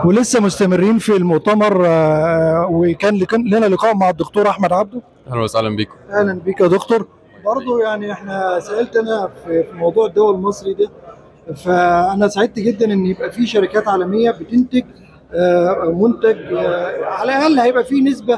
ولسه مستمرين في المؤتمر، وكان لنا لقاء مع الدكتور احمد عبده. اهلا وسهلا بكم. اهلا بك يا دكتور. برضه يعني احنا سالت انا في موضوع الدواء المصري ده، فانا سعدت جدا ان يبقى في شركات عالميه بتنتج منتج، على الاقل هيبقى في نسبه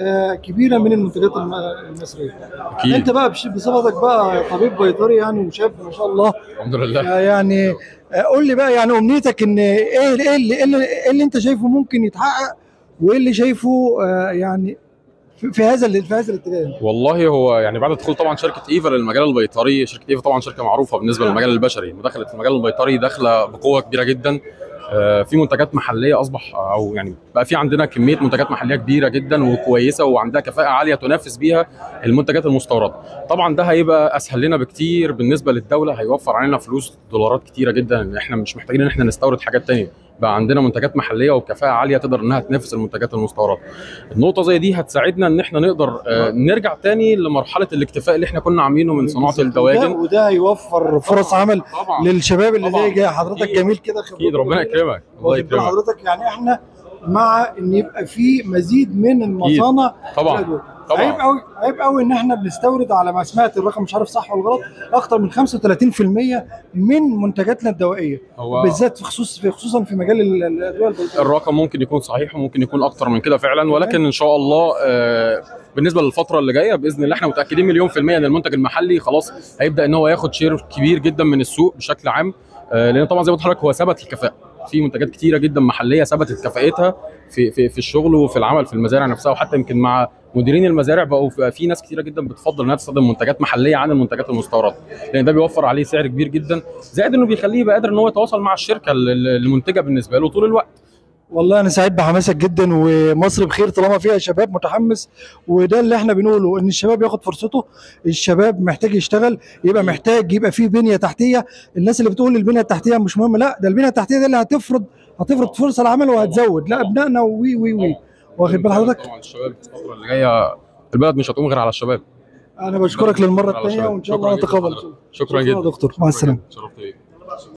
كبيره من المنتجات المصريه. اكيد. انت بقى بصفتك بقى طبيب بيطري يعني وشاب ما شاء الله، الحمد لله. يعني قول لي بقى يعني امنيتك ان ايه اللي انت شايفه ممكن يتحقق، وايه اللي شايفه يعني في هذا الاتجاه. والله هو يعني بعد دخول طبعا شركه ايفا للمجال البيطري، شركه ايفا طبعا شركه معروفه بالنسبه للمجال البشري، ودخلت في المجال البيطري داخله بقوه كبيره جدا. في منتجات محليه اصبح، او يعني بقى في عندنا كميه منتجات محليه كبيره جدا وكويسه وعندها كفاءه عاليه تنافس بيها المنتجات المستورده. طبعا ده هيبقى اسهل لنا بكتير بالنسبه للدوله، هيوفر علينا فلوس دولارات كتيره جدا، احنا مش محتاجين ان احنا نستورد حاجات ثانيه، بقى عندنا منتجات محليه وبكفاءه عاليه تقدر انها تنافس المنتجات المستورده. النقطه زي دي هتساعدنا ان احنا نقدر نرجع تاني لمرحله الاكتفاء اللي احنا كنا عاملينه من صناعه الدواجن، وده هيوفر فرص عمل طبعا للشباب اللي زي حضرتك. جميل كده، اكيد. ربنا يكرمك. الله يكرمك حضرتك. يعني احنا مع ان يبقى في مزيد من المصانع. طبعا عيب قوي ان احنا بنستورد، على ما سمعت الرقم مش عارف صح ولا غلط، اكتر من 35% من منتجاتنا الدوائيه، بالذات خصوصا في مجال الادويه البيطريه. الرقم ممكن يكون صحيح وممكن يكون اكتر من كده فعلا، ولكن ان شاء الله بالنسبه للفتره اللي جايه باذن الله احنا متاكدين مليون في الميه ان المنتج المحلي خلاص هيبدا ان هو ياخد شير كبير جدا من السوق بشكل عام، لان طبعا زي ما قلت لحضرتك هو ثبت الكفاءه في منتجات كتيره جدا محليه ثبتت كفاءتها في الشغل وفي العمل في المزارع نفسها، وحتى يمكن مع مديرين المزارع بقوا في ناس كتيره جدا بتفضل انها تستخدم منتجات محليه عن المنتجات المستورده، لان ده بيوفر عليه سعر كبير جدا، زائد انه بيخليه يبقى قادر ان هو يتواصل مع الشركه المنتجه بالنسبه له طول الوقت. والله انا سعيد بحماسك جدا، ومصر بخير طالما فيها شباب متحمس، وده اللي احنا بنقوله، ان الشباب ياخد فرصته. الشباب محتاج يشتغل، يبقى محتاج يبقى فيه بنيه تحتيه. الناس اللي بتقول البنيه التحتيه مش مهمه، لا، ده البنيه التحتيه دي اللي هتفرض فرص العمل وهتزود، لا، ابنائنا وي واخد بال حضرتك. طبعا الشباب الفتره اللي جايه البلد مش هتقوم غير على الشباب. انا بشكرك للمره الثانيه، وان شاء الله نتقابل. شكرا جدا يا دكتور، مع السلامه.